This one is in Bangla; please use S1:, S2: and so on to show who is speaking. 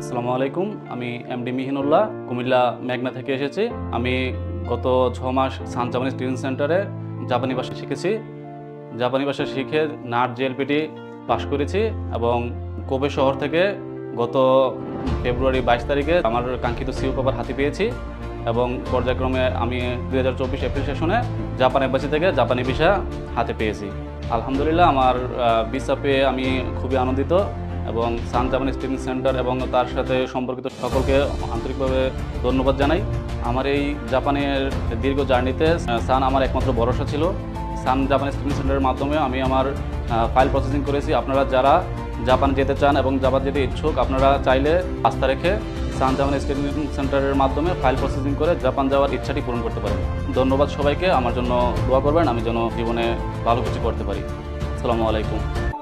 S1: আসসালামু আলাইকুম। আমি এমডি মিহিনুল্লাহ কুমিল্লা মেঘনা থেকে এসেছি। আমি গত 6 মাস সান জাপানিজ ট্রেনিং সেন্টারে জাপানি ভাষা শিখেছি। জাপানি ভাষা শিখে নাট জিএলপিটি পাশ করেছি এবং কোবে শহর থেকে গত ফেব্রুয়ারি 22 তারিখে আমার কাঙ্ক্ষিত সিইউ পেপার হাতে পেয়েছি এবং পর্যায়ক্রমে আমি 2024 এপ্রিল সেশনে জাপান এম্বাসি থেকে জাপানি ভিসা হাতে পেয়েছি। আলহামদুলিল্লাহ আমার ভিসা পেয়ে আমি খুবই আনন্দিত এবং সান জাপানিজ ট্রেনিং সেন্টার এবং তার সাথে সম্পর্কিত সকলকে আন্তরিকভাবে ধন্যবাদ জানাই। আমার এই জাপানের দীর্ঘ জার্নিতে সান আমার একমাত্র ভরসা ছিল। সান জাপানিজ ট্রেনিং সেন্টারের মাধ্যমে আমি আমার ফাইল প্রসেসিং করেছি। আপনারা যারা জাপান যেতে চান এবং জাপান যেতে ইচ্ছুক, আপনারা চাইলে আস্থা রেখে সান জাপানিজ ট্রেনিং সেন্টারের মাধ্যমে ফাইল প্রসেসিং করে জাপান যাওয়ার ইচ্ছাটি পূরণ করতে পারেন। ধন্যবাদ সবাইকে। আমার জন্য দোয়া করবেন, আমি যেন জীবনে ভালো কিছু করতে পারি। আসসালামু আলাইকুম।